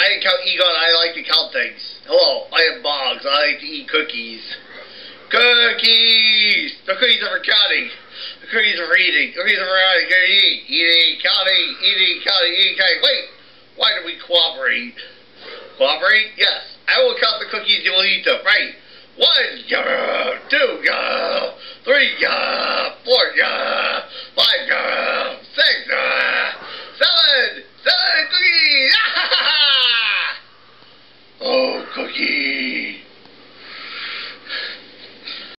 I didn't count Egon. I like to count things. Hello, I am Boggs. I like to eat cookies. Cookies! The cookies are for counting. The cookies are for eating. The cookies are for eating. Eating, counting, eating, counting, eating, counting. Wait! Why do we cooperate? Cooperate? Yes. I will count the cookies. You will eat them. Right. 1, 2, 3, 4, 5,